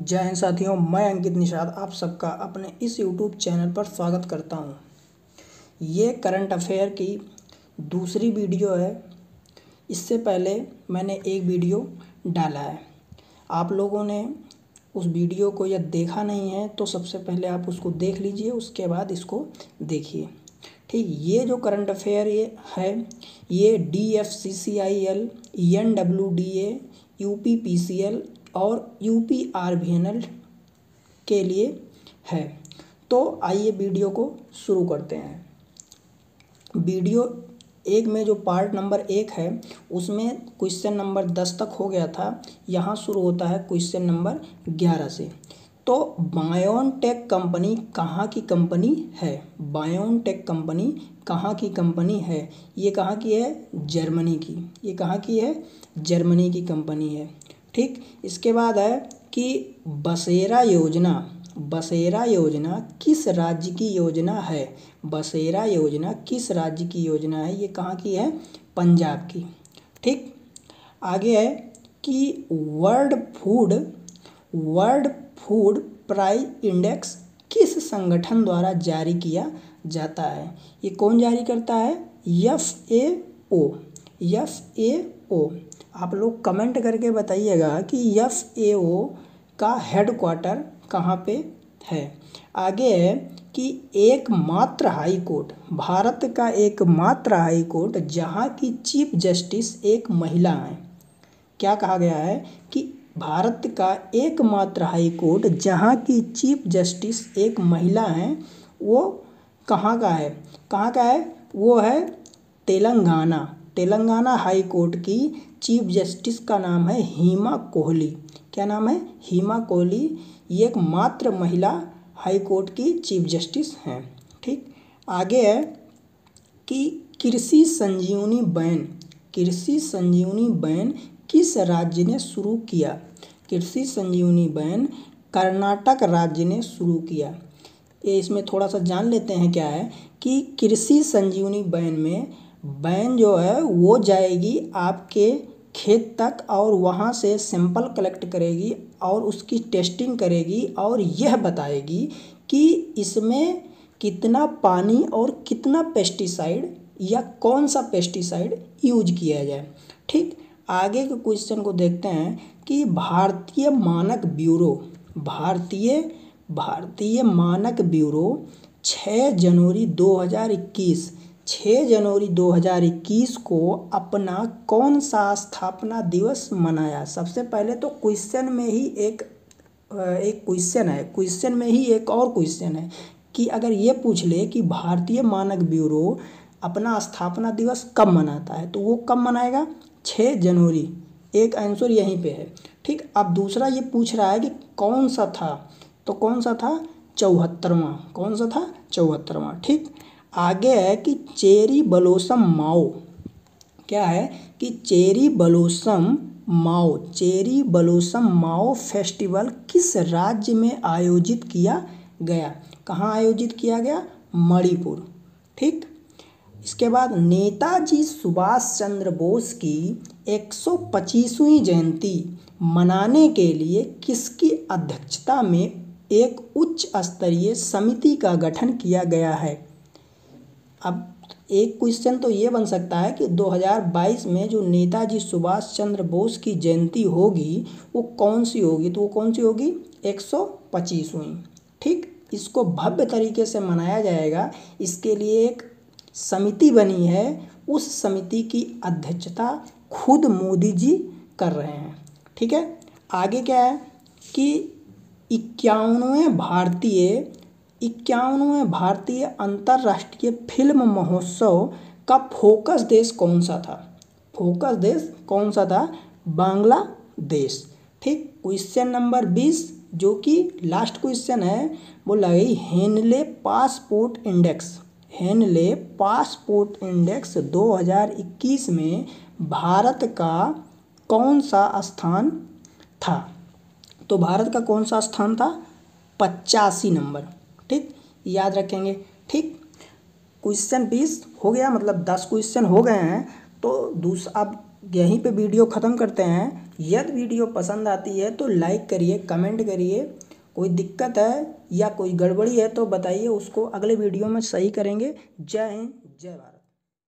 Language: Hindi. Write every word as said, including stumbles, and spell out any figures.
जय हिंद साथियों, मैं अंकित निषाद आप सबका अपने इस यूट्यूब चैनल पर स्वागत करता हूं। ये करंट अफेयर की दूसरी वीडियो है। इससे पहले मैंने एक वीडियो डाला है। आप लोगों ने उस वीडियो को यदि देखा नहीं है तो सबसे पहले आप उसको देख लीजिए, उसके बाद इसको देखिए। ठीक, ये जो करंट अफेयर ये है ये D F C C I L, N W D A, U P P C L और U P R V N L के लिए है। तो आइए वीडियो को शुरू करते हैं। वीडियो एक में जो पार्ट नंबर एक है उसमें क्वेश्चन नंबर दस तक हो गया था। यहाँ शुरू होता है क्वेश्चन नंबर ग्यारह से। तो बायोनटेक कंपनी कहाँ की कंपनी है? बायोनटेक कंपनी कहाँ की कंपनी है? ये कहाँ की है? जर्मनी की। ये कहाँ की है? जर्मनी की कंपनी है। ठीक, इसके बाद है कि बसेरा योजना बसेरा योजना किस राज्य की योजना है? बसेरा योजना किस राज्य की योजना है? ये कहाँ की है? पंजाब की। ठीक, आगे है कि world food world food price index किस संगठन द्वारा जारी किया जाता है? ये कौन जारी करता है? F A O. F A O. आप लोग कमेंट करके बताइएगा कि एफ ए ओ का हेडक्वार्टर कहाँ पे है। आगे है कि एकमात्र हाई कोर्ट, भारत का एकमात्र हाई कोर्ट जहाँ की चीफ जस्टिस एक महिला है। क्या कहा गया है कि भारत का एकमात्र हाई कोर्ट जहाँ की चीफ जस्टिस एक महिला हैं, वो कहाँ का है? कहाँ का है? वो है तेलंगाना। तेलंगाना हाई कोर्ट की चीफ जस्टिस का नाम है हिमा कोहली। क्या नाम है? हिमा कोहली। ये एक मात्र महिला हाई कोर्ट की चीफ जस्टिस हैं। ठीक, आगे है कि कृषि संजीवनी बैन कृषि संजीवनी बैन किस राज्य ने शुरू किया? कृषि संजीवनी बैन कर्नाटक राज्य ने शुरू किया। ये इसमें थोड़ा सा जान लेते हैं क्या है कि कृषि संजीवनी बैन में बैन जो है वो जाएगी आपके खेत तक और वहाँ से सैंपल कलेक्ट करेगी और उसकी टेस्टिंग करेगी और यह बताएगी कि इसमें कितना पानी और कितना पेस्टिसाइड या कौन सा पेस्टिसाइड यूज किया जाए। ठीक, आगे के क्वेश्चन को देखते हैं कि भारतीय मानक ब्यूरो भारतीय भारतीय मानक ब्यूरो छः जनवरी दो हज़ार इक्कीस छः जनवरी दो हज़ार इक्कीस को अपना कौन सा स्थापना दिवस मनाया? सबसे पहले तो क्वेश्चन में ही एक एक क्वेश्चन है क्वेश्चन में ही एक और क्वेश्चन है कि अगर ये पूछ ले कि भारतीय मानक ब्यूरो अपना स्थापना दिवस कब मनाता है तो वो कब मनाएगा? छः जनवरी। एक आंसर यहीं पे है। ठीक, अब दूसरा ये पूछ रहा है कि कौन सा था, तो कौन सा था? चौहत्तरवां। कौन सा था? चौहत्तरवां। ठीक, आगे है कि चेरी ब्लॉसम माओ। क्या है कि cherry blossom Mao cherry blossom Mao festival किस राज्य में आयोजित किया गया? कहाँ आयोजित किया गया? मणिपुर। ठीक, इसके बाद नेताजी सुभाष चंद्र बोस की एक सौ पच्चीसवीं जयंती मनाने के लिए किसकी अध्यक्षता में एक उच्च स्तरीय समिति का गठन किया गया है? अब एक क्वेश्चन तो ये बन सकता है कि दो हज़ार बाईस में जो नेताजी सुभाष चंद्र बोस की जयंती होगी वो कौन सी होगी? तो वो कौन सी होगी? एक सौ पच्चीसवीं। ठीक, इसको भव्य तरीके से मनाया जाएगा। इसके लिए एक समिति बनी है, उस समिति की अध्यक्षता खुद मोदी जी कर रहे हैं। ठीक है, आगे क्या है कि इक्यावनवें भारतीय इक्यावनवें भारतीय अंतर्राष्ट्रीय फिल्म महोत्सव का फोकस देश कौन सा था? फोकस देश कौन सा था? बांग्लादेश। ठीक, क्वेश्चन नंबर बीस जो कि लास्ट क्वेश्चन है, बोला गई Henley passport index Henley passport index दो हज़ार इक्कीस में भारत का कौन सा स्थान था? तो भारत का कौन सा स्थान था? पचासी नंबर। ठीक, याद रखेंगे। ठीक, क्वेश्चन बीस हो गया, मतलब दस क्वेश्चन हो गए हैं। तो दूसरा अब यहीं पे वीडियो ख़त्म करते हैं। यदि वीडियो पसंद आती है तो लाइक करिए, कमेंट करिए। कोई दिक्कत है या कोई गड़बड़ी है तो बताइए, उसको अगले वीडियो में सही करेंगे। जय हिंद, जय भारत।